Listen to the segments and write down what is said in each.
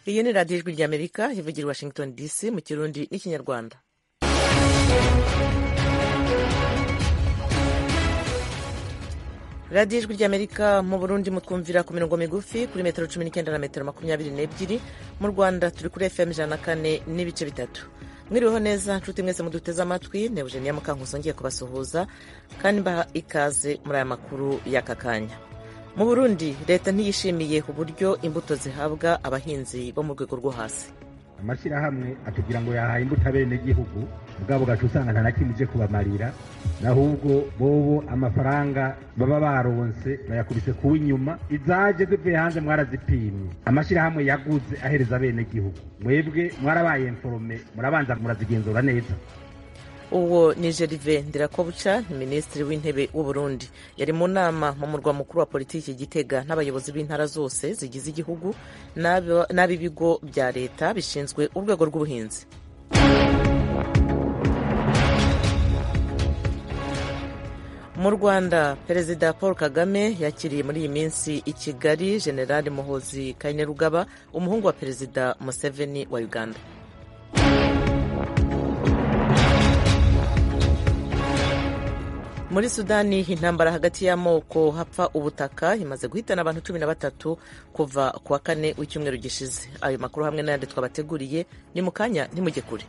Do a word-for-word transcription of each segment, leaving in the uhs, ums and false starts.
Iyi ni radiyo ijwi ry'Amerika ivugira i Washington D C mu Kirundi n'Ikinyarwanda. radiyo ijwi ry'Amerika mu Burundi mutwumvira ku mirongo migufi kuri metero cumi n'icyenda na metero makumyabiri n'ebyiri. Mu Rwanda turi kuri F M ijana na kane n'ibice bitatu. Mwiriweho neza nshuti mwese muduteze amatwi, ne Eugenia Mukankuso ngiye kubasuhuza kandi mbaha ikaze muri aya makuru y'aka kanya. Mu Burundi leta ntiyishimiye uburyo imbuto zihabwa abahinzi bo mu rwego rwo hasi. Amashyirahamwe atubwira ngo yahaye imbuto abenegihugu, ubwabo gacu usanga nta na kimwe ije kubamarira, ahubwo bobo amafaranga baba baronse bayakubise ku inyuma, izaje zivuye hanze mwarazipimye. Amashyirahamwe yaguze ahereza abenegihugu, mwebwe mwarabaye informe, murabanza murazigenzura neza. Uwo ni Gervais Ndirakobuca, minisitiri w'intebe w'u Burundi, yari mu nama mu murwa mukuru wa politiki Gitega n'abayobozi b'intara zose zigize igihugu n'ab'ibigo bya leta bishinzwe urwego rw'ubuhinzi. Mu Rwanda Perezida Paul Kagame yakiriye muri iyi minsi i Kigali General Muhoozi Kainerugaba, umuhungu wa Perezida Museveni wa Uganda. Muri Sudani intambara hagati y'amoko hapfa ubutaka imaze guhitana abantu cumi na batatu kuva ku wa kane w'icyumweru gishize. Ayo makuru hamwe n'ayandi twabateguriye ni mu kanya, ntimujye kure.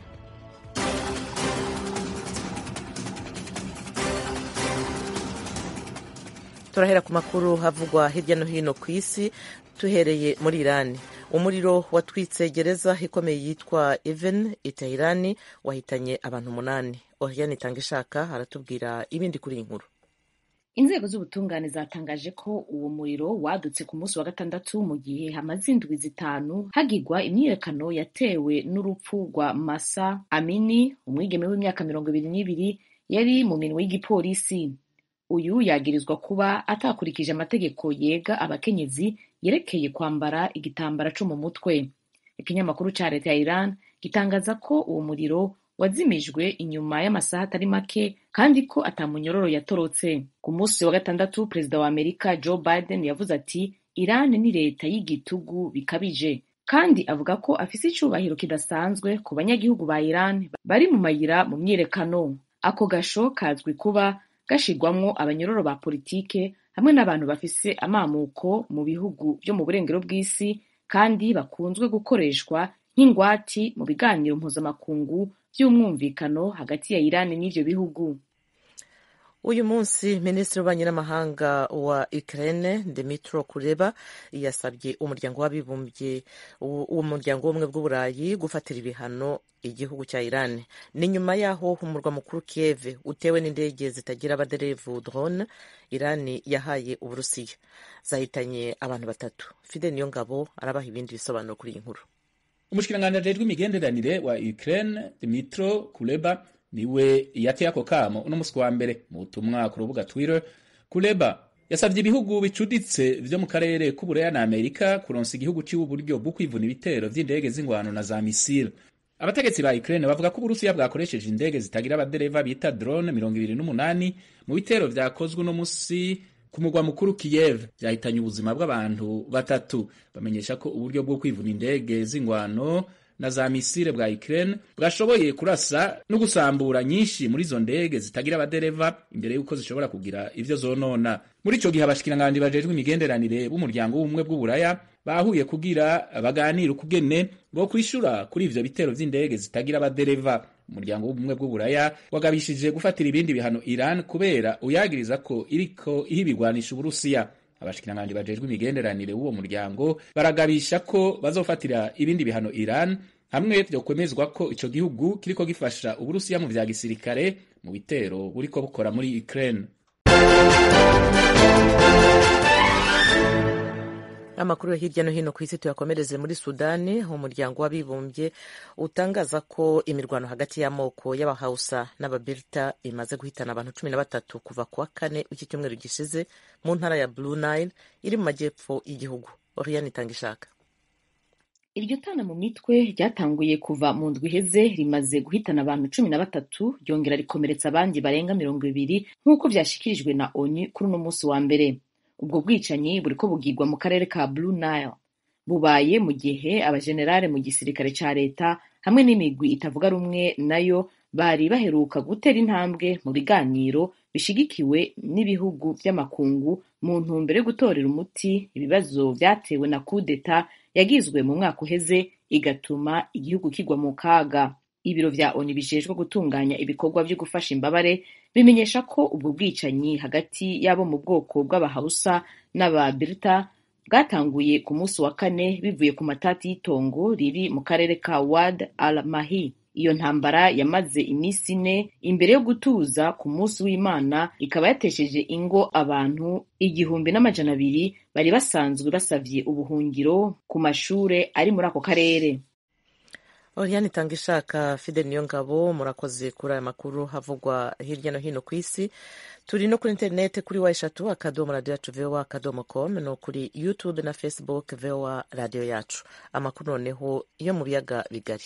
Turahera ku makuru havugwa hirya no hino ku isi, tuhereye muri Irani. Umuriro watwitse gereza ikomeye yitwa Evin i Tehran wahitanye abantu umunani. Oriane Itangishaka aratubwira ibindi kuri iyi nkuru. Inzego z'ubutungane zatangaje ko uwo muriro wadutse ku munsi wa gatandatu mu gihe hamaze indwi zitanu hagirwa imyiyerekano yatewe n'urupfu rwa Masa Amini, umwigeme w'imyaka mirongo ibiri n'ibiri yari mu minwe y'igipolisi. Uyu yagirizwa kuba atakurikije amategeko yega abakenyezi yerekeye kwambara igitambara cyo mu mutwe. Ikinyamakuru ca leta ya Iran gitangaza ko uwo muriro wazimijwe inyuma y'amasaha atari make kandi ko atamunyororo yatorotse. Ku munsi wa gatandatu Perezida wa Amerika Joe Biden yavuze ati Iran ni leta y'igitugu bikabije, kandi avuga ko afise icubahiro kidasanzwe ku banyagihugu ba Iran bari mu mayira mu myiyerekano. Ako gasho kazwi kuba gashirwamwo abanyororo ba politike hamwe n'abantu bafise amamuko mu bihugu byo mu burengero bw'isi kandi bakunzwe gukoreshwa nk'ingwati mu biganiro mpuzamakungu by'umwumvikano hagati ya Iran n'ivyo bihugu. Uyu munsi Minisitiri w'Ububanyi n'Amahanga wa Ukraine Dmytro Kuleba yasabye umuryango w'abibumbye umuryango w'ubumwe bw'Uburayi gufatira ibihano igihugu cya Iran. Ni nyuma yaho umurwa mukuru Kiev utewe n'indege zitagira abaderevu drone Iran yahaye Uburusiya, zahitanye abantu batatu. Fidel Niyongabo arabaha ibindi bisobanuro kuri iyi nkuru. Umushikiranganji ajejwe imigenderanire wa Ukraine Dmytro Kuleba niwe yateye ako kamo uno musi wa mbere. Mu butumwa ku rubuga Twitter, Kuleba yasavye ibihugu bicuditse vyo mu karere k'Uburaya na Amerika kuronsa igihugu ciwe uburyo bwo kwivuna ibitero vy'indege z'ingwano na za misile. Abategetsi ba Ukraine bavuga ko Uburusiya bwakoresheje indege zitagira abadereva bita drone mirongo ibiri n'umunani mu bitero vyakozwe uno musi ku mugwa mukuru Kiev, vyahitanye ubuzima bw'abantu batatu. Bamenyesha ko uburyo bwo kwivuna indege z'ingwano na za misile bwa Ukraine bwashoboye kurasa no gusambura nyinshi muri zo ndege zitagira abadereva imbere y'uko zishobora kugira ivyo zonona. Muri ico gihe abashikiranganje bajejwe imigenderanire b'umuryango w'ubumwe bw'Uburaya bahuye kugira baganira ukugene bo kwishura kuri ivyo bitero vy'indege zitagira abadereva. Umuryango w'ubumwe bw'Uburaya wagabishije gufatira ibindi bihano Iran kubera uyagiriza ko iriko ihibigwanisha Uburusiya. Abashikiranganje bajejwe imigenderanire w'uwo muryango baragabisha ko bazofatira ibindi bihano Iran hamwe vyo kwemezwa ko ico gihugu kiriko gifasha Uburusiya mu vya gisirikare mu bitero buriko bukora muri Ukraine. Amakuru hirya no hino ku isi tuyakomereze muri Sudani. Umuryango w'abibumbye utangaza ko imirwano hagati y'amoko y'abahausa n'ababirta imaze guhitana abantu cumi na batatu kuva ku wa kane w'iki cyumweru gishize mu ntara ya Blue Nile iri mu majyepfo y'igihugu. Oriane Itangishaka. Iryo tana mu mitwe ryatanguye kuva mu ndwi iheze rimaze guhitana abantu cumi na batatu ryongera rikomeretsa abandi barenga mirongo ibiri nk'uko vyashikirijwe na O N U kuri uno musi wa mbere. Ubwo bwicanyi buriko bugirwa mu karere ka Blue Nile. bubaye mu gihe abajenerali mu gisirikare ca leta hamwe n'imigwi itavuga rumwe nayo bari baheruka gutera intambwe mu biganiro bishigikiwe n'ibihugu vy'amakungu mu ntumbero yo gutorera umuti ibibazo vyatewe na kudeta yagizwe mu mwaka uheze igatuma igihugu kigwa mu kaga. Ibiro vya ONU bijejwe gutunganya ibikorwa vyo gufasha imbabare bimenyesha ko ubwo bwicanyi hagati y'abo mu bwoko bw'abahausa n'ababirita bwatanguye ku munsi wa kane bivuye ku matati y'itongo riri mu karere ka Wad al-Mahi. Iyo ntambara yamaze imisi ine imbere yo gutuza ku munsi w'Imana, ikaba yatesheje ingo abantu igihumbi n'amajana abiri bari basanzwe basavye ubuhungiro ku mashure ari muri ako karere. Oriane Itangishaka, Fidel Niyongabo, murakoze kuri aya makuru havugwa hirya no hino ku isi. Turi no kuri interinete kuri wa eshatu akadomo radio yacu voa akadomo com, no kuri YouTube na Facebook voa radio yacu. Amakuru noneho yo mu biyaga bigari.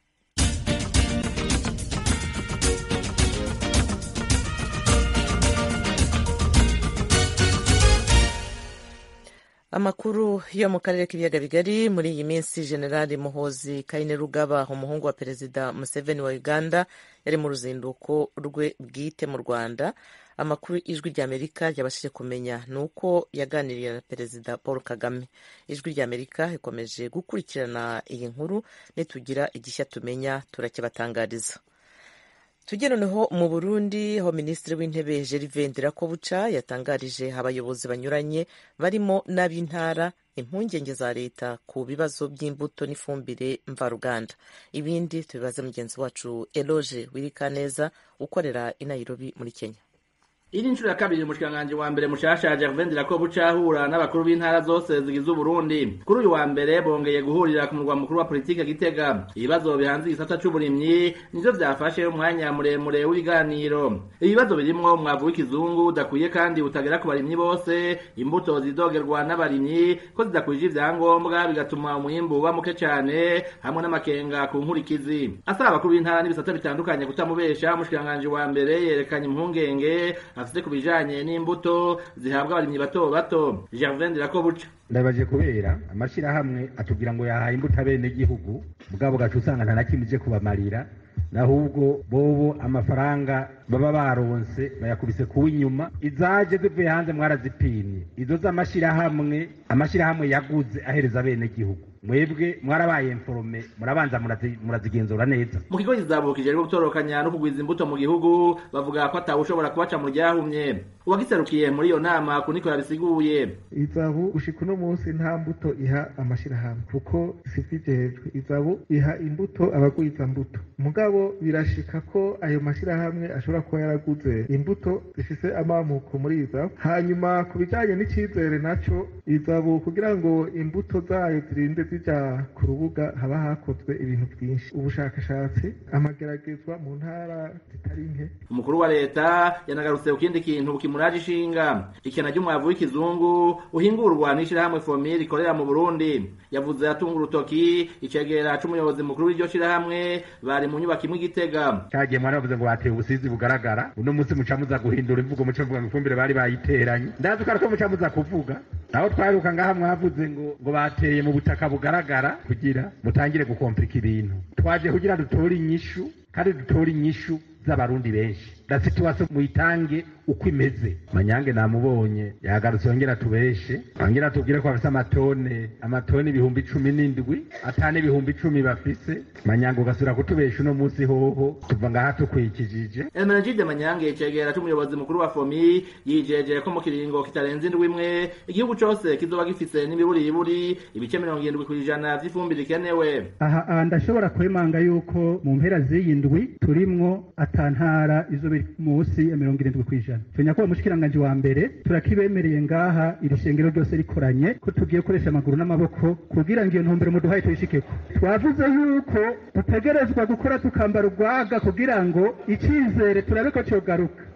Amakuru yo mu karere k'ibiyaga bigari. Muri iyi minsi Generali Muhoozi Kainerugaba, umuhungu wa Perezida Museveni wa Uganda, yari mu ruzinduko rwe bwite mu Rwanda. Amakuru Ijwi ry'Amerika ryabashije kumenya nuko yaganiriye na Perezida Paul Kagame. Ijwi ry'Amerika ikomeje gukurikirana iyi nkuru, nitugira igishya tumenya turakibatangariza. Tujye noneho mu Burundi, ho Minisitiri w'Intebe Gervais Ndirakobuca yatangarije abayobozi banyuranye barimo n'ab'intara impungenge za leta ku bibazo by'imbuto n'ifumbire mvaruganda. Ibindi tubibaze mugenzi wacu Eloge Wirikaneza ukorera i Nairobi muri Kenya. Iri nshuro ya kabiri umushikiranganji wa mbere mushasha Gervais Ndirakobuca ahura n'abakuru b'intara zose zigize Uburundi. Kuri uyu wa mbere bongeye guhurira ku murwa mukuru wa politike Gitega. Ibibazo bihanze igisata c'uburimyi nivyo vyafashe umwanya muremure w'ibiganiro. Ibibazo birimwo umwavu w'ikizungu udakwiye kandi utagera ku barimyi bose, imbuto zidogerwa n'abarimyi ko zidakwije ivyangombwa bigatuma umwimbu uba muke cane, hamwe n'amakenga ku nkurikizi. Asaba abakuru b'intara n'ibisata bitandukanye kutamubesha, umushikiranganji wa mbere yerekanye impungenge afite kubijanye n'imbuto zihabwa abarimyi bato bato. Gervais Ndirakobuca: ndabaje kubera amashirahamwe atubwira ngo yahaye imbuto abene gihugu, bwabo gacu usanga nta nakimije kubamarira, nahubwo bobo amafaranga baba baronse bayakubise kuw'inyuma. Izaje zivuye hanze mwarazipimye, izo z'amashirahamwe amashirahamwe yaguze ahereza abene gihugu, mwebwe mwarabaye informe, murabanza murazigenzura neza. Mu kigo kizabukije rwo gutorokanya no kugwiza imbuto mu gihugu, bavuga ko atawushobora kubaca mu ryahumye. Uwagiserukiye muri iyo nama kuniko yabisiguye: izabu ushika uno munsi nta mbuto iha amashirahamwe kuko sivijejwe, izabu iha imbuto abagwiza mbuto. Mugabo birashika ko ayo mashirahamwe ashobora kuba yaraguze imbuto zifise amamuko muri izabu. Hanyuma ku bijanye n'icizere naco, izabu kugira ngo imbuto zayo zirinde zija ku rubuga haba hakozwe ibintu byinshi, ubushakashatsi, amageragezwa mu ntara zitari nke. Umukuru wa leta yanagarutse ku kindi kintu kimuraje ishinga: ikena ry'umwavu w'ikizungu uhingurwa n'ishirahamwe Fomi rikorera mu Burundi. Yavuze atunga urutoki icegera c'umuyobozi mukuru w'iryo shirahamwe bari mu nyubako imwe Gitega. Cyagiye mwaravuze ngo bateye ubusizi bugaragara, uno munsi mucamuza guhindura imvugo, muca mvuga ngo ifumbire bari bayiteranye. Ndazi ko ariko mucamuza kuvuga naho twaruka ngaha mwavuze ngo ngo bateye mu butaka bugaragara kugira mutangire gukomplika ibintu. Twaje kugira dutore inyishu, kandi dutore inyishu z'abarundi benshi. Da situation muyitange uko imeze. Manyange namubonye yagarutse yongera tubeshe, yongera tubwire ko bafise amatone amatone ibihumbi cumi n'indwi, atane ibihumbi cumi bafise. Manyange ugasura kutubesha uno munsi hoho tuva ngaha tukwikijije. Emenegide Manyange cegera c'umuyobozi mukuru wa Fomi yijeje ko mu kiringo kitarenze indwi imwe igihugu cose kizoba gifise n'ibiburi iburi ibice mirongo irindwi kw'ijana vy'ifumbire ikenewe. Aha ndashobora kwemanga yuko mu mpera z'iyi ndwi turimwo atantara izo musi ya mirongo irindwi kw'ijana. Tunya ko umushikiranganje wa mbere turakibemereye ngaha iri shengero ryose rikoranye ko tugiye koresha amaguru n'amaboko kugira ngo iyo ntumbero muduhaye tuyishikeko. Twavuze yuko dutegerezwa gukora tukambara urwaga kugira ngo icizere turabe ko cyogaruka.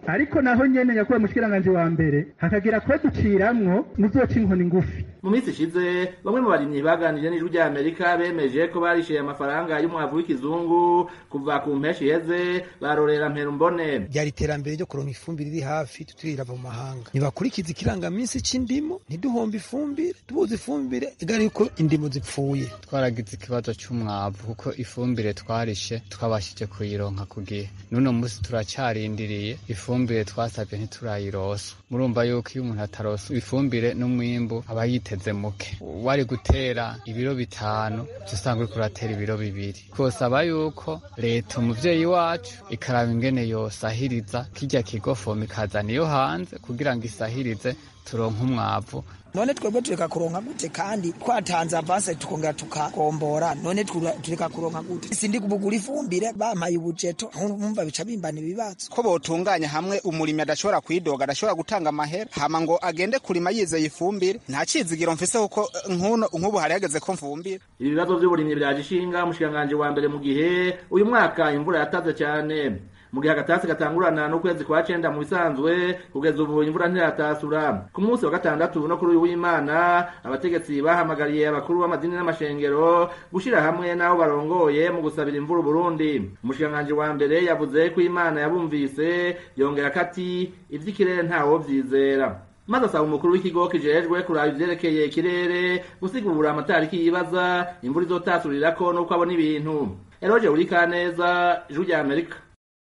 ariko naho nyene nyakubahwa mushikiranganje wa mbere hakagira ko duciramwo muzoca inkoni ngufi. Mu minsi ishize bamwe mu barimyi baganiriye n'ijwi rya Amerika bemeje ko barishiye amafaranga y'umwavu w'ikizungu kuva ku mpeshi heze barorera mpera mbone. Byari iterambere ryo kuronka ifumbire iri hafi tutirava mu mahanga. Nibakurikiza ikirangaminsi c'indimo ntiduhomba ifumbire tubuze ifumbire igari ko indimo zipfuye. Twaragize ikibazo cy'umwavu kuko ifumbire twarishe twabashije kuyironka kugihe. Nuno musi turacarindiriye ifumbire twasabye ntiturayirosa. Murumva yuko iyo umuntu atarosa ifumbire n'umwimbu aba yiteze muke. Wari gutera ibiro bitanu usanga uriko uratera ibiro bibiri. Kosaba yuko leta umuvyeyi wacu ikaraba ingene yosahiriza kirya kigofoma ikazana iyo hanze kugira ngo isahirize turonka umwavu. None twebwe tureka kuronka gute kandi twatanze avance tukongera tukagombora none tureka kuronka gute? Sindi kubugura ifumbire bampaye ubujeto umva bica bimbana ibibazo. Ko botunganya hamwe umurimi adashobora kwidoga adashobora gutanga amahera hama ngo agende kurima yizeye ifumbire nta cizigiro mfise kuko nkuno nkubu hari yageze ko mfumbire. Ibibazo by'uburimyi byagishinga mushikanganje wa mbere mu gihe uyu mwaka imvura yataze cyane. Mu gihe agatasi gatangurana n'ukwezi kwa cenda mu bisanzwe kugeza ubu imvura ntiratasura. Ku munsi wa gatandatu no kuri uyu w'Imana abategetsi bahamagariye abakuru b'amadini n'amashengero gushira hamwe n'abo barongoye mu gusabira imvura Burundi. Umushikanganje wa mbere yavuze ko Imana yabumvise yongera kati ivy'ikirere ntawo vyizera. Maze asaba umukuru w'ikigo kijejwe kuraba ivyerekeye ikirere gusigura amatariki yibaza imvura izotasurirako n'uko abona ibintu. Eroje Urikaneza, Ijwi rya Amerika.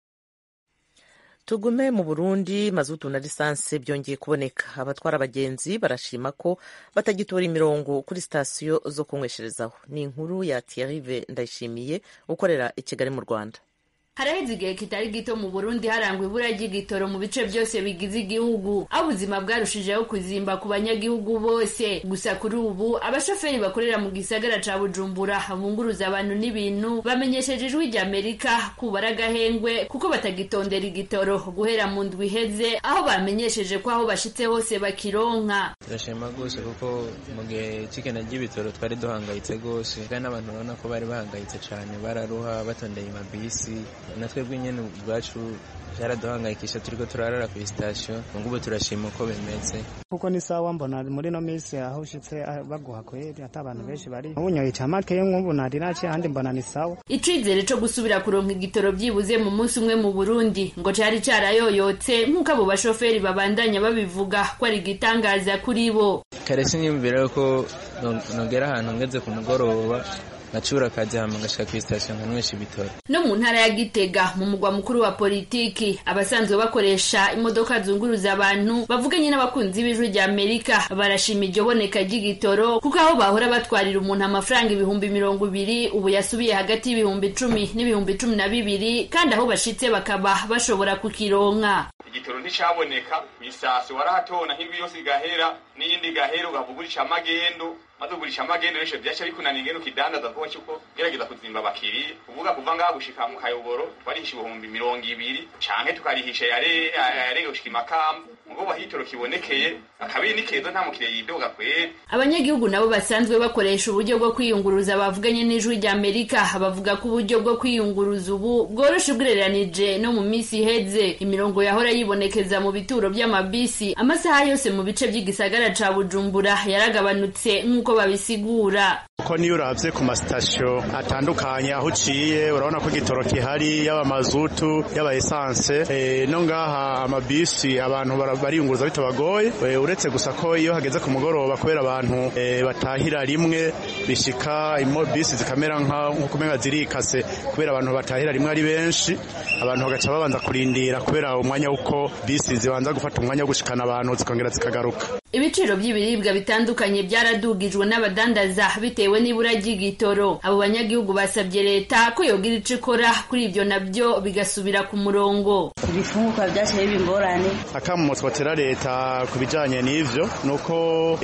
Tugume mu Burundi mazutu na lisansi byongeye kuboneka. Abatwara abagenzi barashima ko batagitora imirongo kuri sitasiyo zo kunywesherezaho. Ni inkuru ya Thierry Ndayishimiye ukorera i Kigali mu Rwanda. Haraheze igihe kitari gito mu Burundi harangwa ibura ry'igitoro mu bice byose bigize igihugu, aho ubuzima bwarushijeho kuzimba ku banyagihugu bose. Gusa kuri ubu abashoferi bakorera mu gisagara ca Bujumbura bunguruza abantu n'ibintu bamenyesheje Ijwi rya Amerika kubara agahengwe kuko batagitondera igitoro guhera mu ndwi iheze, aho bamenyesheje ko aho bashitse hose bakironka. Turashima gose kuko mu gihe cikena ry'ibitoro twari duhangayitse gose kandi n'abantu babona ko bari bahangayitse cane bararuha batondeye amabisi. Natwebwe nyene ubwacu byaraduhangayikisha turiko turarara ku station ngubu turashima uko bimeze kuko ni sawa mbona muri no minsi aho ushitse baguha kweri ata abantu benshi bari ubunyoye camake nk'ubu nari naci handi mbona ni sawa. Icizere co gusubira kuronka igitoro byibuze mu munsi umwe mu Burundi ngo cari carayoyotse nk'uko abo bashoferi babandanya babivuga ko ari gitangaza kuri bo. Kare sinyumvira ko nogera ahantu ngeze ku mugoroba Nachura kaje hama ngashika ku station nkanywesha ibitoro. No mu ntara ya Gitega mu mugwa mukuru wa politiki abasanzwe bakoresha imodoka zunguruza abantu bavuganye n'abakunzi b'Ijwi rya Amerika barashima iryo boneka ry'igitoro kuko aho bahora batwarira umuntu amafaranga ibihumbi mirongo ibiri ubu yasubiye hagati y'ibihumbi icumi n'ibihumbi cumi na bibiri kandi aho bashitse bakaba bashobora kukironka. Igitoro nticaboneka bisase warahatona nk'ibyo yose igahera n'iyindi gahera ugavugurisha amagendo madugurisha amagendo resho byacha bikunaniye ngeno kidandaza kuko cyuko gerageza kuzimba bakiri uvuga kuva ngaha gushika mu Kayoboro twarihisha ibihumbi mirongo ibiri canke tukarihisha yare yarege gushika Makamba ngo bahitoro kibonekeye akabiri nikezo nta mukire yidoga kwe. Abanyagihugu nabo basanzwe bakoresha uburyo bwo kwiyunguruza bavuganye n'Ijwi rya Amerika bavuga ko uburyo bwo kwiyunguruza ubu bworoshe ubwireranije no mu misi iheze. Imirongo yahora yibonekeza mu bituro by'amabisi amasaha yose mu bice by'igisagara ca Bujumbura yaragabanutse nk'uko babisigura. Uko niyo uravye ku masitasiyo atandukanye aho uciye urabona ko igitoro kihari yaba mazutu yaba essence e, no ngaha amabisi abantu bariyunguruza bitabagoye e, uretse gusa ko iyo hageze ku mugoroba kubera abantu e, batahira rimwe bishika imo bisi zikamera nka kumenga zirikase kubera abantu batahira rimwe ari benshi abantu bagaca babanza kurindira kubera umwanya uko bisi zibanza gufata umwanya wo gushikana abantu zikongera zikagaruka. Ibiciro by'ibiribwa bitandukanye byaradugijwe n'abadandaza bitewe n'ibura ry'igitoro. Abo banyagihugu basabye leta ko yogira ico ikora kuri ibyo nabyo bigasubira ku murongo. Ibifunguka byashaye bimborane. Akamu twatera leta kubijanye n'ivyo nuko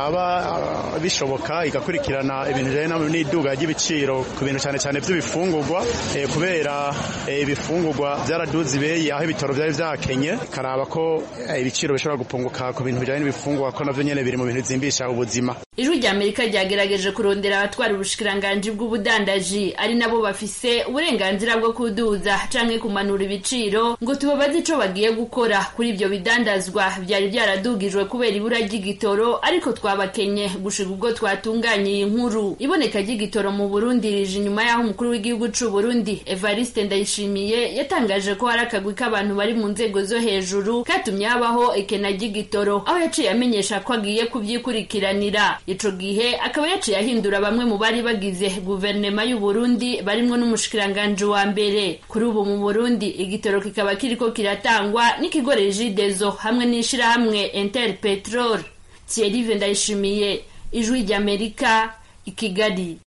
yoraba bishoboka igakurikirana ibintu bijanye n'iduga ry'ibiciro ku bintu cyane cyane by'ibifungurwa e, kubera ibifungurwa e, byaraduze ibeyi aho ibitoro byari vyakenye karaba ko ibiciro e, bishobora gupunguka ku bintu bijanye n'ibifungurwa ko navyo nyene biri mu bintu zimbisha ubuzima. ijwi rya Amerika ryagerageje kurondera abatwara ubushikiranganji bw'ubudandaji ari nabo bafise uburenganzira bwo kuduza canke kumanura ibiciro ngo tubabaze ico bagiye gukora kuri ivyo bidandazwa vyari vyaradugijwe kubera ibura ry'igitoro, ariko twabakenye gushika ubwo twatunganye iyi nkuru. Iboneka ry'igitoro mu Burundi rije inyuma y'aho umukuru w'igihugu c'u Burundi Evariste Ndayishimiye yatangaje ko hari akagwi k'abantu bari mu nzego zo hejuru katumye habaho ekena ry'igitoro, aho yaciye amenyesha ko agiye kuvyikurikiranira. Ico gihe akaba yaciye ahindura bamwe mu bari bagize guverinoma y'u Burundi barimwo n'umushikiranganje wa mbere. Kuri ubu mu Burundi igitoro kikaba kiriko kiratangwa n'ikigo Regideso hamwe n'ishirahamwe Interpetrol. Thierry Ndayishimiye, ijwi rya Amerika, i Kigali.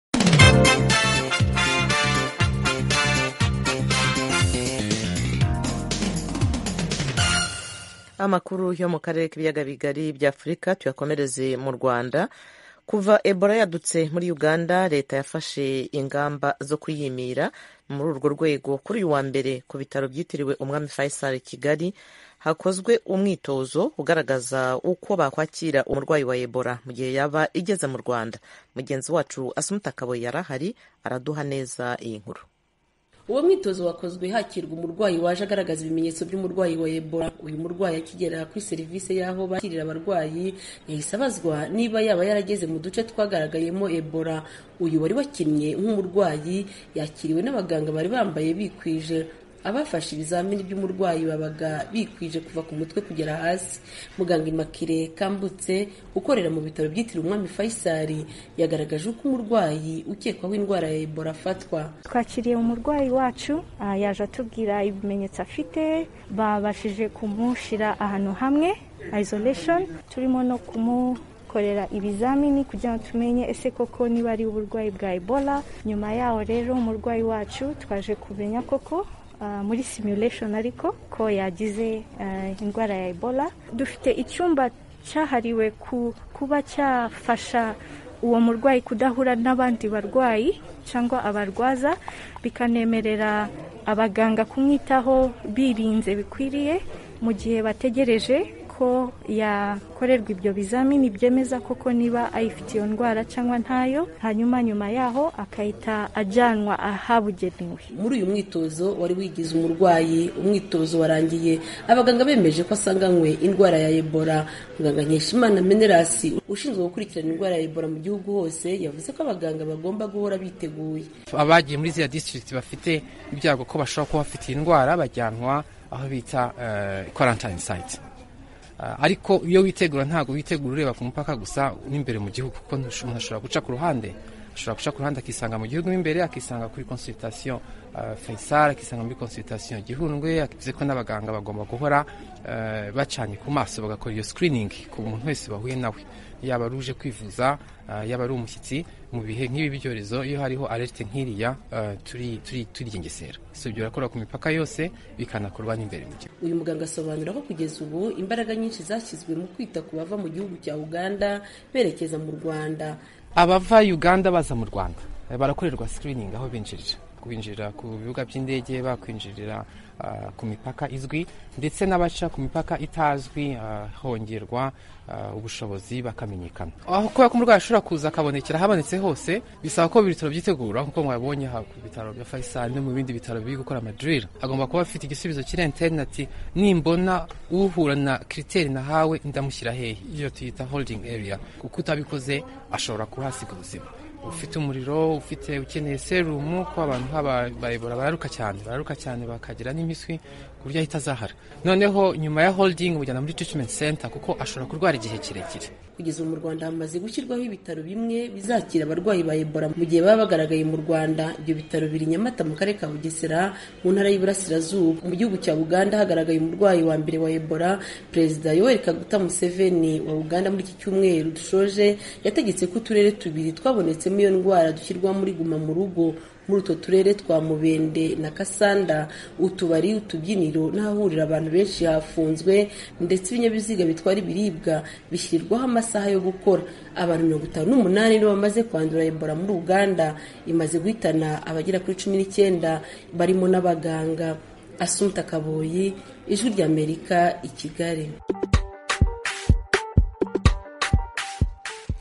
Amakuru yo mu karere k'ibiyaga bigari bya Afurika tuyakomereze mu Rwanda. Kuva Ebola yadutse muri Uganda, leta yafashe ingamba zo kuyimira. Muri urwo rwego kuri uyu wa mbere ku bitaro byitiriwe Umwami Faisal Kigali hakozwe umwitozo ugaragaza uko bakwakira umurwayi wa Ebola mu gihe yaba igeze mu Rwanda. Mugenzi wacu Asumuta Kaboyi yarahari araduha neza iyi nkuru. Uwo mwitozo wakozwe hakirwa umurwayi waje agaragaza ibimenyetso by'umurwayi wa Ebola. Uyu murwayi akigera kuri serivisi y'aho bakirira abarwayi yahise abazwa niba yaba yarageze mu duce twagaragayemo Ebola. Uyu wari wakinnye nk'umurwayi yakiriwe n'abaganga bari bambaye bikwije. Abafashe ibizamini by'umurwayi babaga bikwije kuva ku mutwe kugera hasi. Muganga Immaculée Kambutse ukorera mu bitaro byitiriwe Umwami Faisal yagaragaje uko umurwayi ukekwaho indwara ya Ebola afatwa. Twakiriye umurwayi wacu yaje atubwira ibimenyetso afite, babashije kumushira ahantu hamwe isolation, turimo no kumu korera ibizamini kugira ngo tumenye ese koko niba ari uburwayi bwa Ebola. Nyuma yaho rero umurwayi wacu twaje kumenya koko Uh, muri simulation ariko ko yagize uh, indwara ya Ebola. Dufite icyumba cyahariwe ku, kuba cyafasha uwo murwayi kudahura n'abandi barwayi cyangwa abarwaza, bikanemerera abaganga kumwitaho birinze bikwiriye mu gihe bategereje ko yakorerwa ibyo bizamini byemeza koko niba ayifite iyo ndwara cyangwa ntayo, hanyuma nyuma yaho akahita ajyanwa ahabugenewe. Muri uyu mwitozo wari wigize umurwayi, umwitozo warangiye abaganga bemeje ko asanganywe indwara ya Ebola. Muganga Nkeshimana Menerasi ushinzwe gukurikirana indwara ya Ebola mu gihugu hose yavuze ko abaganga bagomba guhora biteguye. Abagiye muri ziriya district bafite ibyago ko bashobora kuba bafite indwara bajyanwa aho bita uh, quarantine site. Uh, ariko iyo witegura ntago witegura ureba ku mupaka gusa n'imbere mu gihugu, kuko umuntu ashobora guca ku ruhande ashobora guca ku ruhande akisanga mu gihugu imbere, akisanga kuri consultation uh, Faisal, akisanga muri consultation Gihundwe. Akivuze ko n'abaganga bagomba guhora uh, bacanye ku maso bagakora iyo screening ku muntu wese bahuye nawe, yaba ruje kwivuza uh, yaba ari umushyitsi. Mu bihe nk'ibi byorezo iyo hariho alerte nk'iriya uh, turi turi turigengesera, so byo rakora ku mipaka yose bikanakorwa n'imbere mu gihugu. Uyu muganga asobanura ko kugeza ubu imbaraga nyinshi zashyizwe mu kwita ku bava mu gihugu cya Uganda berekeza mu Rwanda. Abava Uganda baza mu Rwanda barakorerwa screening aho binjirira, kubinjirira ku bibuga by'indege, bakwinjirira uh, ku mipaka izwi, ndetse n'abaca ku mipaka itazwi uh, hongerwa uh, ubushobozi bakamenyekana. Aho kuba kumurwayi ashobora kuza akabonekera habonetse hose, bisaba ko ibitaro byitegura nkuko mwabonye ha ku bitaro bya Faisal no mu bindi bitaro biri gukora amadrill. Agomba kuba afite igisubizo kiri internet, nimbona uhura na criteri nahawe ndamushyira hehe, iyo tuyita holding area, kuko utabikoze ashobora kuhasiga ubuzima. Ufite umuriro, ufite ukeneye serumu, ko abantu haba bayibora bararuka cyane bararuka cyane bakagira n'imiswi kurya ahita zahara. Noneho nyuma ya holding ujyana muri treatment center kuko ashobora kurwara igihe kirekire. Kugeza mu Rwanda hamaze gushyirwaho ibitaro bimwe bizakira abarwayi ba Ebola mu gihe baba bagaragaye mu Rwanda. Ibyo bitaro biri Nyamata mu karere ka Bugesera mu ntara y'Iburasirazuba. Mu gihugu cya Uganda hagaragaye umurwayi wa mbere wa Ebola. Perezida Yoweri Kaguta Museveni wa Uganda muri iki cyumweru dushoje yategetse ko uturere tubiri twabonetsemo iyo ndwara dushyirwa muri guma mu rugo. Muri utwo turere twa Mubende na Kasanda, utubari, utubyiniro n'ahahurira abantu benshi hafunzwe, ndetse ibinyabiziga bitwara ibiribwa bishyirirwaho amasaha yo gukora. Abantu mirongo itanu n'umunani nibo bamaze kwandura Ebola muri Uganda, imaze guhitana abagera kuri cumi n'icyenda barimo n'abaganga. Asumta Kaboyi, Ijwi ry'Amerika, i Kigali.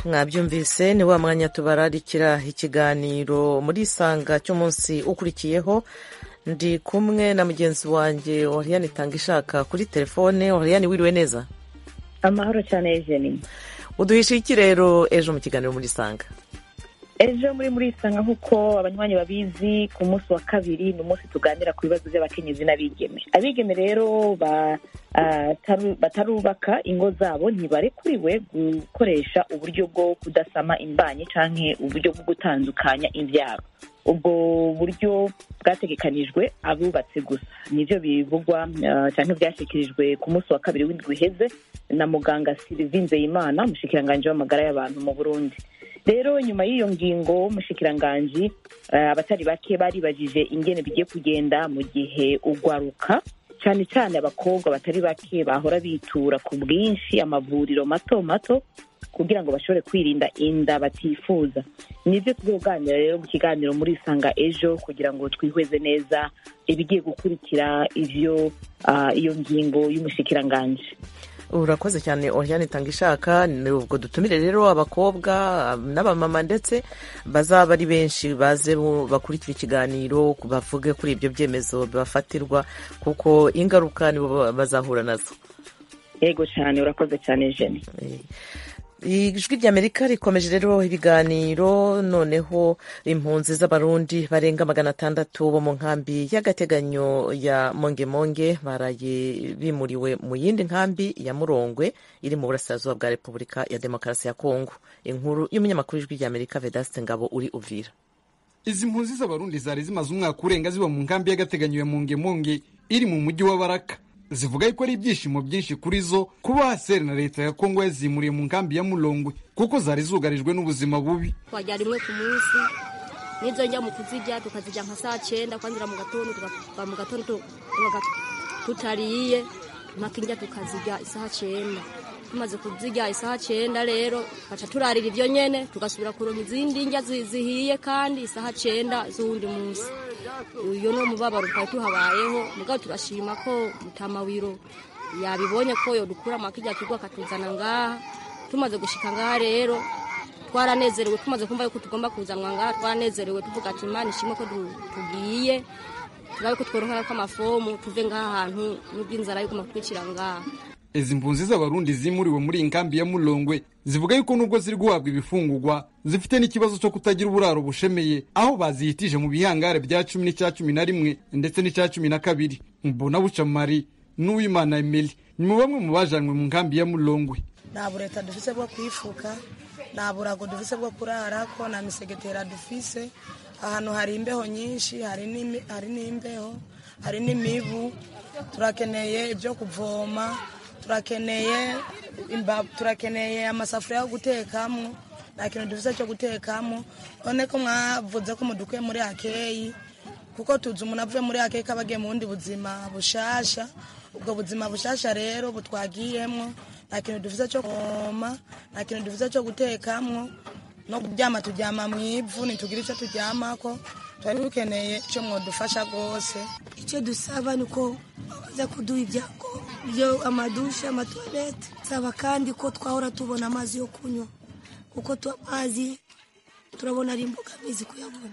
mwabyumvise ni wa mwanya tubararikira ikiganiro muri isanga cy'umunsi ukurikiyeho. Ndi kumwe na mugenzi wanjye Oriane Itangishaka kuri telefone. Oriane, wiriwe neza? Amahoro cyane Eugenie. Uduhishe iki rero ejo mu kiganiro muri isanga? Ejo muri muri isanga nk'uko abanywanyi babizi, ku munsi wa kabiri ni umunsi tuganira ku bibazo by'abakenyezi n'abigeme. Abigeme rero ba uh, batarubaka ingo zabo ntibarekuriwe gukoresha uburyo bwo kudasama imbanyi canke uburyo bwo gutandukanya imbyaro. Ubwo buryo bwategekanijwe abubatse gusa, nivyo bivugwa uh, canke byashyikirijwe ku munsi wa kabiri w'indwi iheze na muganga Sylvie Nzeyimana, umushikiranganje w'amagara y'abantu mu Burundi. Rero nyuma y'iyo ngingo umushikiranganji uh, abatari bake baribajije ingene bigiye kugenda mu gihe ugwaruka cyane cyane abakobwa batari bake bahora bitura ku bwinshi amavuriro mato mato kugira ngo bashobore kwirinda inda batifuza. Nivyo tuzoganira rero mu kiganiro muri isanga ejo kugira ngo twihweze neza ibigiye gukurikira ivyo uh, iyo ngingo y'umushikiranganje. Urakoze cyane Oriane Itangishaka. Ni ubwo dutumire rero abakobwa n'abamama ndetse bazaba ari benshi baze bakurikira ikiganiro bavuge kuri ibyo byemezo bibafatirwa kuko ingaruka nibo bazahura nazo. Yego cyane, urakoze cyane Jenny. Ijwi ry'Amerika rikomeje rero ibiganiro. Noneho impunzi z'abarundi barenga magana atandatu bo mu nkambi y'agateganyo ya Mongemonge baraye bimuriwe mu yindi nkambi ya Murongwe iri mu burasirazuba bwa Repubulika ya Demokarasi ya Kongo. Inkuru y'umunyamakuru w'Ijwi ry'Amerika Vedaste Ngabo uri Uvira. Izi mpunzi z'abarundi zari zimaze umwaka urenga ziba mu nkambi y'agateganyo ya Mongemonge iri mu mujyi wa Baraka. Zivuga ko ari ibyishimo byinshi kuri zo kuba haseri na leta ya Kongo yazimuriye mu nkambi ya Mulongwe kuko zari zugarijwe n'ubuzima bubi. Twajya rimwe ku munsi nizo njya mu kuzijya tukazijya nka saa cyenda kwanzira mu gatondo tukava mu gatondo tutariye makinja tukazijya isaha cyenda. Tumaze kuzijya isaha cyenda rero baca turarira ibyo nyene tugasubira kuronka izindi njya zihiye kandi isaha cyenda z'undi munsi. Uyo no mubabaro twari tuhabayeho mugabo turashima ko Mutamawiro yabibonye ko yo dukura makijya kigwa katuzana ngaha. Tumaze gushika ngaha rero twaranezerewe, tumaze kumva yuko tugomba kuzanwa ngaha twaranezerewe tuvuga ati Imana ishimwe ko tugiye turabe ko tworonka ko amafomu tuve ngaha ahantu n'ubwinzara yuko makwicira ngaha. Izi mpunzi z'abarundi zimuriwe muri inkambi ya Mulongwe zivuga yuko nubwo ziri guhabwa ibifungurwa zifite n'ikibazo cyo kutagira uburaro bushemeye aho bazihitije mu bihangare bya cumi n'icya cumi na rimwe ndetse n'icya cumi na kabiri. Mbona buca Mari n'Uwimana Emily ni mu bamwe mu bajanwe mu nkambi ya Mulongwe. Nta bureta dufise bwo kwifuka, nta burago dufise bwo kurara ko na misegetera dufise. Ahantu hari imbeho nyinshi, hari n'imi, hari n'imbeho, hari n'imibu. Turakeneye ibyo kuvoma, turakeneye imba, turakeneye amasafuriya yo gutekamo, nta kintu dufise cyo gutekamo. None ko mwavuze ko mudukuye muri akeyi kuko tuzi umuntu avuye muri akeyi kabagiye mu wundi buzima bushasha. Ubwo buzima bushasha rero butwagiyemo nta kintu dufise cyo kuvoma, nta kintu dufise cyo gutekamo, no kuryama turyama mu ivu ntitugira icyo turyamako. Twari dukeneye icyo mwodufasha rwose. Icyo dusaba ni uko baza kuduha ibyago byo amadushe amatoilette, saba kandi ko twahora tubona amazi yo kunywa kuko amazi turabona ari imbogamizi kuyabona.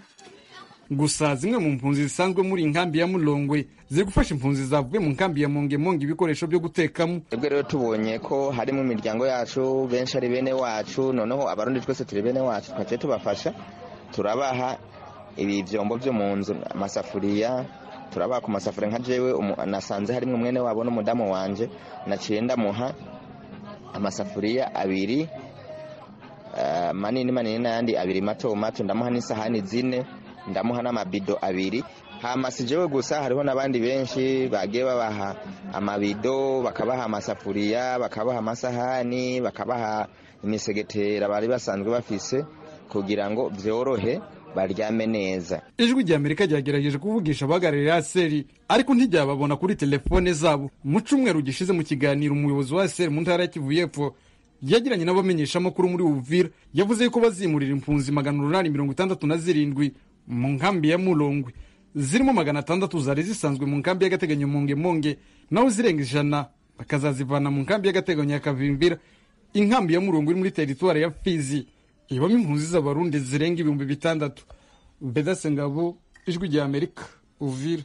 Gusa zimwe mu mpunzi zisanzwe muri inkambi ya Mulongwe ziri gufasha impunzi zavuye mu nkambi ya Mongemonge ibikoresho byo gutekamo. Ebwe rero tubonye ko harimo imiryango yacu benshi ari bene wacu, noneho abarundi twese turi bene wacu, twaje tubafasha turabaha ibi vyombo byo mu nzu, amasafuriya turabaha ku masafuriya. Nka jewe nasanze harimo mwene wabo n'umudamu wanje, naciye ndamuha amasafuriya abiri uh, manini manini n'ayandi abiri mato mato, ndamuha n'isahani zine, ndamuha n'amabido abiri. Hama sijewe gusa hariho n'abandi benshi bagiye babaha amabido, bakabaha amasafuriya, bakabaha amasahani, bakabaha imisegetera bari basanzwe bafise kugira ngo vyorohe baryame neza. Ijwi ry'Amerika ryagerageje kuvugisha abahagarariye Aseri ariko ntiryababona kuri telefone zabo. Mu cyumweru gishize mu kiganiro umuyobozi wa Aseri mu ntara ya Kivu y'Epfo yagiranye n'abamenyesha makuru muri Uvira yavuze ko bazimurira impunzi magana umunani mirongo itandatu na zirindwi mu nkambi ya Mulongwe, zirimo magana atandatu zari zisanzwe mu nkambi y'agateganyo Mongemonge, naho zirenga ijana bakazazivana mu nkambi y'agateganyo ya Kavimvira inkambi ya Murungu iri muri teritwari ya Fizi ibamo impunzi z'abarundi zirenga ibihumbi bitandatu. Bedase Ngabo, Ijwi rya Amerika, Uvira.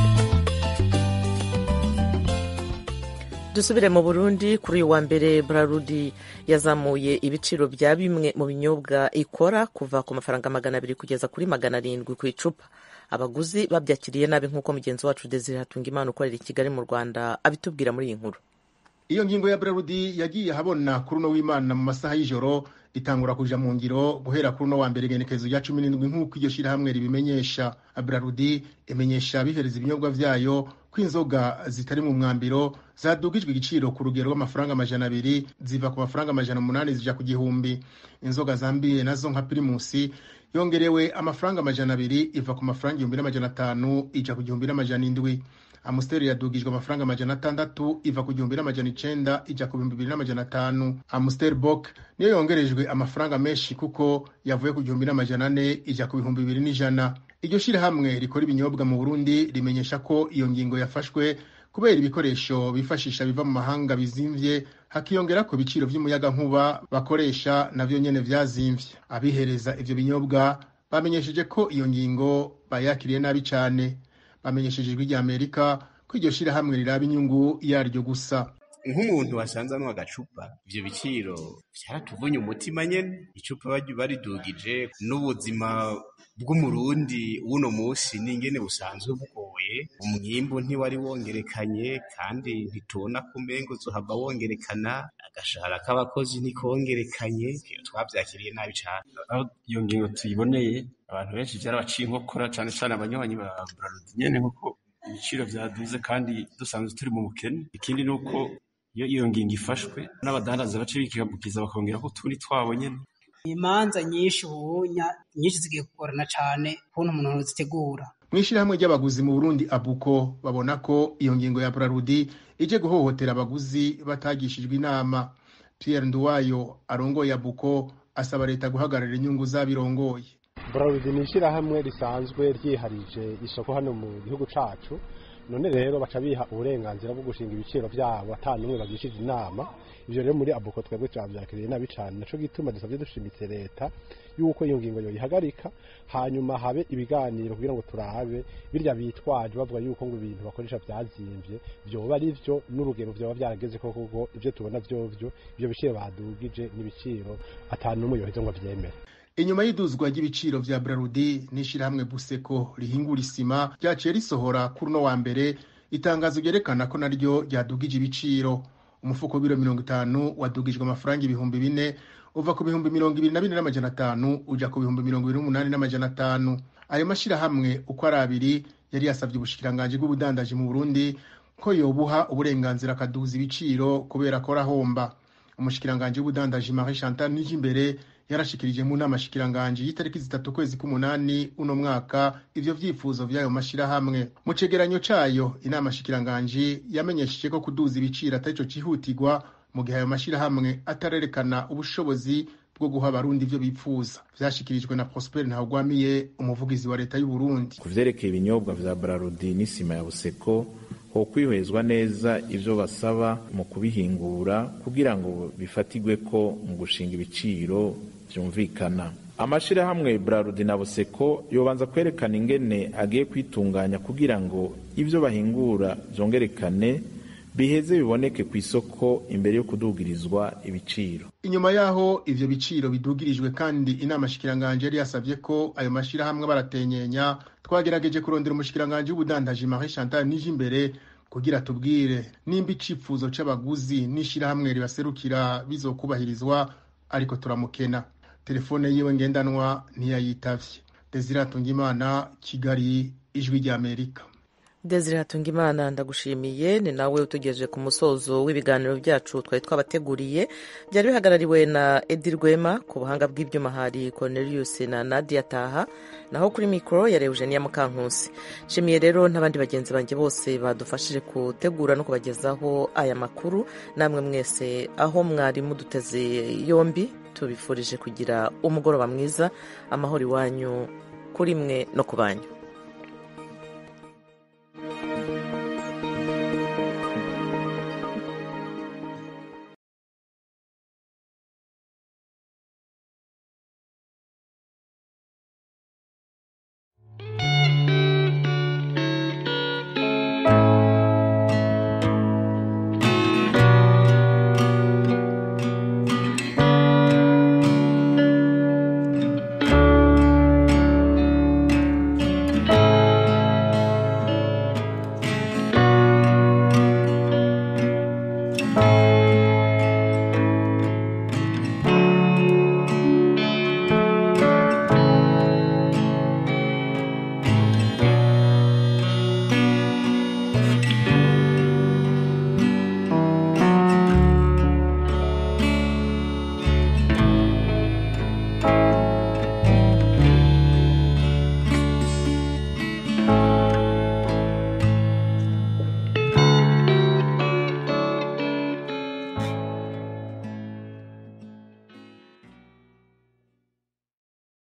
Dusubire mu Burundi. Kuri uyu wa mbere Braludi yazamuye ibiciro bya bimwe mu binyobwa ikora kuva ku mafaranga magana abiri kugeza kuri magana arindwi ku icupa. Abaguzi babyakiriye nabi nk'uko mugenzi wacu Desire Hatungimana ukorera i Kigali mu Rwanda abitubwira muri iyi nkuru. Iyo ngingo ya Braludi yagiye habona kuri no w'Imana mu masaha y'ijoro itangura kuja mu ngiro guhera kuri no wa mbere genekezo ya cumi n'indwi nk'uko iryo shira hamwe ribimenyesha. Braludi imenyesha bihereza ibinyobwa vyayo kw'inzoga zitari mu mwambiro zadugijwe igiciro ku rugero rw'amafaranga amajana abiri ziva ku mafaranga amajana umunani zija ku gihumbi. Inzoga zambiye nazo nka Primusi yongerewe amafaranga amajana abiri iva ku mafaranga igihumbi n'amajana atanu ija ku gihumbi n'amajana indwi. Amstel yadugijwe amafaranga amajana atandatu iva ku gihumbi n'amajana icenda ija ku bihumbi bibiri n'amajana atanu. Amstel Bock niyo yongerejwe amafaranga menshi kuko yavuye ku gihumbi n'amajana ane ija ku bihumbi bibiri n'ijana. Iryo shira hamwe rikora ibinyobwa mu Burundi rimenyesha ko iyo ngingo yafashwe kubera ibikoresho bifashisha biva mu mahanga bizimvye, hakiyongera ko ibiciro vy'umuyaga nkuba bakoresha navyo nyene vyazimvye. Abihereza ivyo binyobwa bamenyesheje ko iyo ngingo bayakiriye nabi cane. Bamenyesheje Ijwi rya Amerika ko iryo shira hamwe riraba inyungu yaryo gusa. Nk'umuntu wasanze anwa agacupa ivyo biciro vyaratuvunye umutima nyene. Icupa baridugije n'ubuzima bw'umurundi uno musi n'ingene busanzwe bugoye. Umwimbu ntiwari wongerekanye kandi ntitubona ko umengo uzohava wongerekana. Agashahara k'abakozi ntikongerekanye. Twavyakiriye nabi cane. Aho iyo ngingo tuyiboneye abantu benshi vyarabaciye inkokora cane cane abanywanyi ba Braludi nyene nkuko ibiciro vyaduze kandi dusanzwe turi mu bukene. Ikindi nuko iyo iyo ngingo ifashwe n'abadandaza bace bikigabukiza bakongera ko utundi twabo nyene. Imanza nyinshi ubunya nyinshi zigiye kugorana cane kuntu umuntu zitegura. Mwishira hamwe ry'abaguzi mu Burundi Abuko babona ko iyo ngingo ya Braludi ije guhohotera abaguzi batagishijwe inama. Pierre Nduwayo arongoye Abuko asaba leta guhagarara inyungu z'abirongoye. Braludi ni ishira hamwe risanzwe ryiharije isoko hano mu gihugu cacu. None rero baca biha uburenganzira bwo gushinga ibiciro byabo atanumwe bagishije inama. Ivyo rero muri Abuko twebwe twavyakiriye nabi cane, naco gituma dusavye dushimitse leta yuko iyo ngingo yo yihagarika hanyuma habe ibiganiro kugira ngo turabe birya bitwaje bavuga yuko ngo ibintu bakoresha vyazimvye vyoba ari vyo n'urugero vyoba vyarageze ko kuko ivyo tubona vyovyo ivyo biciro badugije n'ibiciro atanumwe yoheze ngo avyemere. Inyuma y'iduzwa ry'ibiciro vya Braludi n'ishira hamwe Buseko rihingura isima ryaciye risohora kuri no wa mbere itangazo ryerekana ko naryo ryadugije ibiciro. Umufuko w'ibiro mirongo itanu wadugijwe amafaranga ibihumbi bine uva ku bihumbi mirongo ibiri na bine n'amajana atanu uja ku bihumbi mirongo ibiri n'umunani n'amajana atanu. Ayo mashira hamwe uko ari abiri yari yasavye ubushikiranganje bw'ubudandaji mu Burundi ko yobuha uburenganzira akaduza ibiciro kubera ko rahomba. Umushikiranganje w'ubudandaji Marie Chantal Nijimbere yarashikirije mu nama shikiranganje y'itariki zitatu kwezi k'umunani uno mwaka ivyo vyifuzo vyayo mashira hamwe. Mu cegeranyo cayo inama shikiranganje yamenyesheje ko kuduza ibiciro atarico cihutirwa mu gihe ayo mashira hamwe atarerekana ubushobozi bwo guha abarundi ivyo bipfuza. Vyashikirijwe na Prosper Ntahogwamiye umuvugizi wa leta y'u Burundi. Kuvyerekeye ibinyobwa vya Braludi n'isima ya Buseko ho kwihwezwa neza ivyo basaba mu kubihingura kugira ngo bifatigwe ko mu gushinga ibiciro vyumvikana. Amashira hamwe Braludi na Buseko yobanza kwerekana ingene agiye kwitunganya kugira ngo ivyo bahingura vyongerekane biheze biboneke ku isoko imbere yo kudugirizwa ibiciro. Inyuma yaho ivyo biciro bidugirijwe kandi inama shikiranganje yari yasavye ko ayo mashira hamwe baratenyenya, twagerageje kurondera umushikiranganje w'ubudandaji Marie Chantal Nijimbere kugira tubwire nimba icifuzo c'abaguzi n'ishira hamwe ribaserukira bizokubahirizwa, ariko turamukena. Telefone yiwe ngendanwa ntiyayitavye. Desire Hatungimana, Kigali, Ijwi rya Amerika. Desire Hatungimana ndagushimiye. Ni nawe utugejeje ku musozo w'ibiganiro byacu twari twabateguriye. Byari bihagarariwe na Edi Rwema, ku buhanga bw'ibyuma hari Cornelius na Nadia Taha, naho kuri mikoro yari Eugenia Mukankusi. Nshimiye rero n'abandi bagenzi banjye bose badufashije gutegura no kubagezaho aya makuru. Namwe mwese aho mwari muduteze yombi tubifurije kugira umugoroba mwiza, amahoro iwanyu kuri mwe no ku banyu.